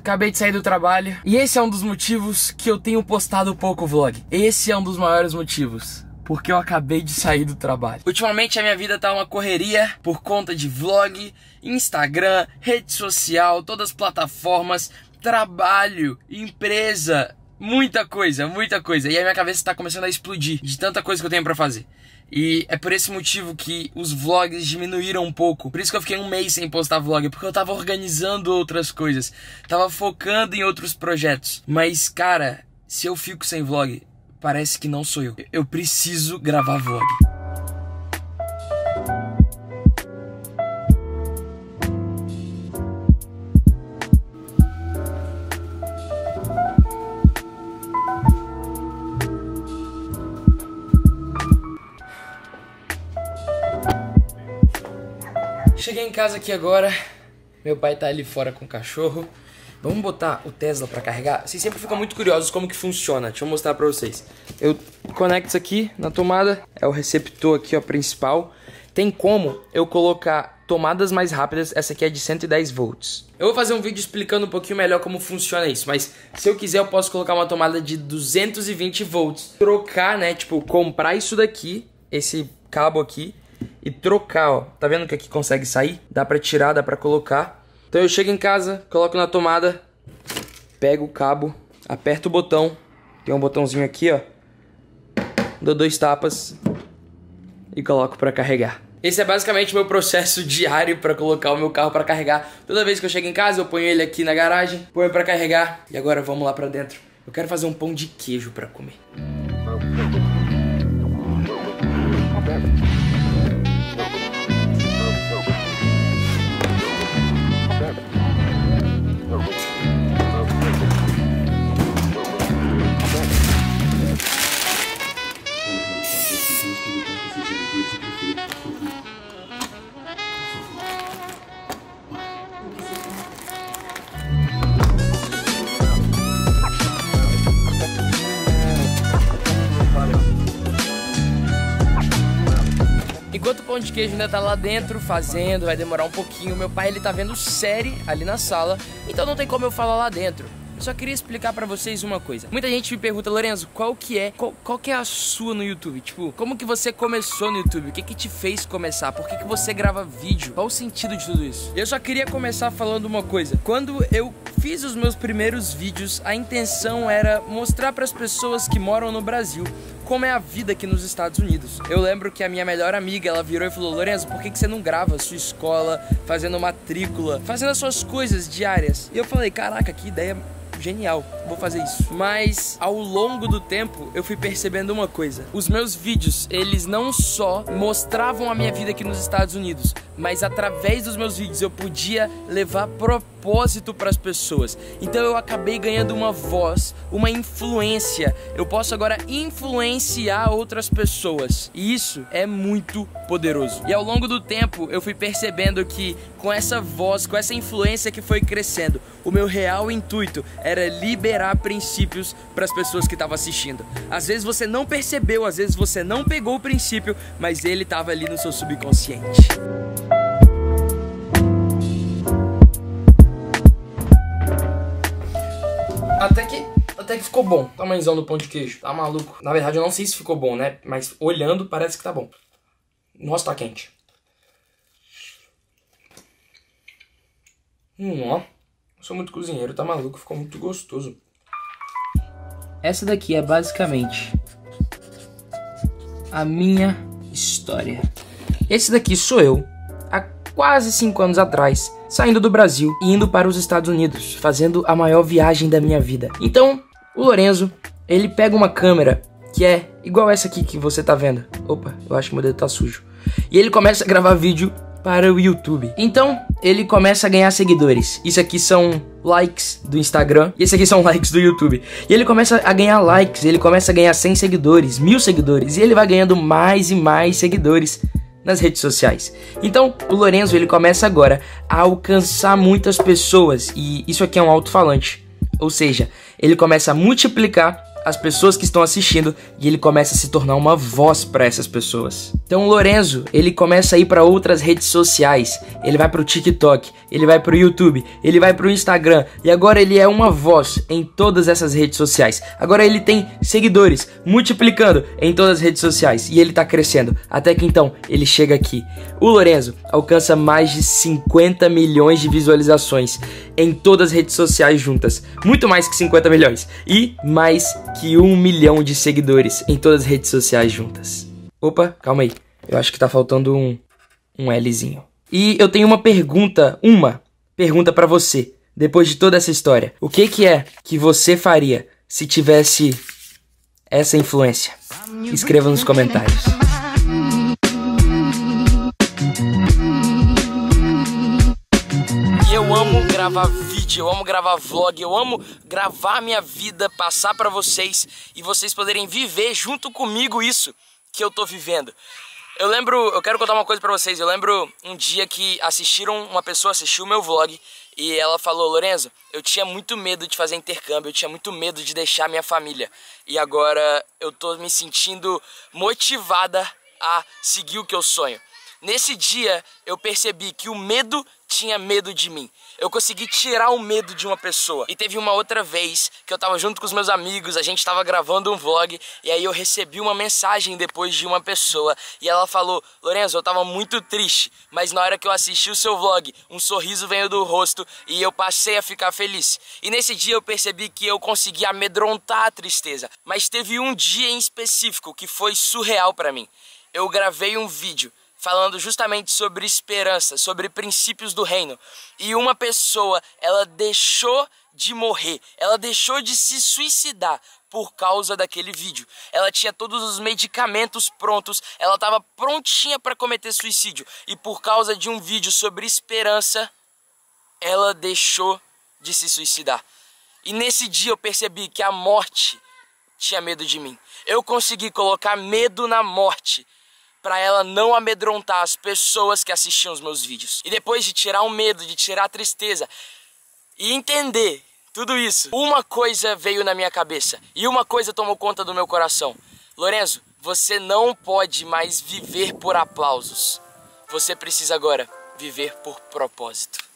acabei de sair do trabalho e esse é um dos motivos que eu tenho postado pouco vlog. Esse é um dos maiores motivos. Porque eu acabei de sair do trabalho. Ultimamente a minha vida tá uma correria por conta de vlog, Instagram, rede social, todas as plataformas, trabalho, empresa, muita coisa. E a minha cabeça tá começando a explodir de tanta coisa que eu tenho pra fazer. E é por esse motivo que os vlogs diminuíram um pouco. Por isso que eu fiquei um mês sem postar vlog, porque eu tava organizando outras coisas, tava focando em outros projetos. Mas cara, se eu fico sem vlog, parece que não sou eu. Eu preciso gravar vlog. Cheguei em casa aqui agora. Meu pai tá ali fora com o cachorro. Vamos botar o Tesla pra carregar. Vocês sempre ficam muito curiosos como que funciona. Deixa eu mostrar pra vocês. Eu conecto isso aqui na tomada. É o receptor aqui, ó, principal. Tem como eu colocar tomadas mais rápidas. Essa aqui é de 110 volts. Eu vou fazer um vídeo explicando um pouquinho melhor como funciona isso. Mas se eu quiser eu posso colocar uma tomada de 220 volts. Trocar, né, tipo, comprar isso daqui, esse cabo aqui, e trocar, ó. Tá vendo que aqui consegue sair? Dá pra tirar, dá pra colocar. Então eu chego em casa, coloco na tomada, pego o cabo, aperto o botão, tem um botãozinho aqui, ó, dou 2 tapas e coloco pra carregar. Esse é basicamente o meu processo diário pra colocar o meu carro pra carregar. Toda vez que eu chego em casa eu ponho ele aqui na garagem, ponho pra carregar e agora vamos lá pra dentro. Eu quero fazer um pão de queijo pra comer. Enquanto o pão de queijo ainda tá lá dentro fazendo, vai demorar um pouquinho. Meu pai, ele tá vendo série ali na sala, então não tem como eu falar lá dentro. Eu só queria explicar pra vocês uma coisa. Muita gente me pergunta, Lorenzo, qual que é a sua no YouTube? Tipo, como que você começou no YouTube? O que que te fez começar? Por que que você grava vídeo? Qual o sentido de tudo isso? Eu só queria começar falando uma coisa. Quando eu fiz os meus primeiros vídeos, a intenção era mostrar pras pessoas que moram no Brasil como é a vida aqui nos Estados Unidos. Eu lembro que a minha melhor amiga, ela virou e falou, Lorenzo, por que que você não grava a sua escola, fazendo matrícula, fazendo as suas coisas diárias? E eu falei, caraca, que ideia genial, vou fazer isso. Mas ao longo do tempo eu fui percebendo uma coisa. Os meus vídeos, eles não só mostravam a minha vida aqui nos Estados Unidos, mas através dos meus vídeos eu podia levar propósito para as pessoas. Então eu acabei ganhando uma voz, uma influência. Eu posso agora influenciar outras pessoas. E isso é muito poderoso. E ao longo do tempo eu fui percebendo que com essa voz, com essa influência que foi crescendo, o meu real intuito era liberar princípios para as pessoas que estavam assistindo. Às vezes você não percebeu, às vezes você não pegou o princípio, mas ele estava ali no seu subconsciente. Até que ficou bom. Tamanhozão do pão de queijo. Tá maluco. Na verdade eu não sei se ficou bom, né? Mas olhando parece que tá bom. Nossa, tá quente. Ó. Eu sou muito cozinheiro, tá maluco. Ficou muito gostoso. Essa daqui é basicamente a minha história. Esse daqui sou eu, há quase 5 anos atrás, saindo do Brasil e indo para os Estados Unidos, fazendo a maior viagem da minha vida. Então, o Lorenzo, ele pega uma câmera que é igual essa aqui que você tá vendo. Opa, eu acho que meu dedo tá sujo. E ele começa a gravar vídeo para o YouTube. Então, ele começa a ganhar seguidores. Isso aqui são likes do Instagram e esse aqui são likes do YouTube. E ele começa a ganhar likes, ele começa a ganhar 100 seguidores, 1000 seguidores. E ele vai ganhando mais e mais seguidores nas redes sociais. Então, o Lorenzo, ele começa agora a alcançar muitas pessoas. E isso aqui é um alto-falante. Ou seja, ele começa a multiplicar as pessoas que estão assistindo e ele começa a se tornar uma voz para essas pessoas. Então o Lorenzo, ele começa a ir para outras redes sociais, ele vai pro TikTok, ele vai pro YouTube, ele vai pro Instagram e agora ele é uma voz em todas essas redes sociais. Agora ele tem seguidores multiplicando em todas as redes sociais e ele tá crescendo, até que então ele chega aqui. O Lorenzo alcança mais de 50 milhões de visualizações em todas as redes sociais juntas, muito mais que 50 milhões e mais que 1 milhão de seguidores em todas as redes sociais juntas. Opa, calma aí, eu acho que tá faltando um Lzinho. E eu tenho uma pergunta pra você, depois de toda essa história. O que é que você faria se tivesse essa influência? Escreva nos comentários. Eu amo gravar vídeo, eu amo gravar vlog, eu amo gravar minha vida, passar pra vocês e vocês poderem viver junto comigo isso que eu tô vivendo. Eu quero contar uma coisa pra vocês, eu lembro um dia que uma pessoa assistiu o meu vlog e ela falou: Lorenzo, eu tinha muito medo de fazer intercâmbio, eu tinha muito medo de deixar minha família e agora eu tô me sentindo motivada a seguir o que eu sonho. Nesse dia eu percebi que o medo tinha medo de mim. Eu consegui tirar o medo de uma pessoa. E teve uma outra vez que eu tava junto com os meus amigos, a gente tava gravando um vlog e aí eu recebi uma mensagem depois de uma pessoa e ela falou: Lorenzo, eu tava muito triste, mas na hora que eu assisti o seu vlog, um sorriso veio do rosto e eu passei a ficar feliz. E nesse dia eu percebi que eu consegui amedrontar a tristeza. Mas teve um dia em específico que foi surreal pra mim. Eu gravei um vídeo falando justamente sobre esperança, sobre princípios do reino. E uma pessoa, ela deixou de morrer, ela deixou de se suicidar por causa daquele vídeo. Ela tinha todos os medicamentos prontos, ela estava prontinha para cometer suicídio. E por causa de um vídeo sobre esperança, ela deixou de se suicidar. E nesse dia eu percebi que a morte tinha medo de mim. Eu consegui colocar medo na morte para ela não amedrontar as pessoas que assistiam os meus vídeos. E depois de tirar o medo, de tirar a tristeza e entender tudo isso, uma coisa veio na minha cabeça e uma coisa tomou conta do meu coração. Lorenzo, você não pode mais viver por aplausos. Você precisa agora viver por propósito.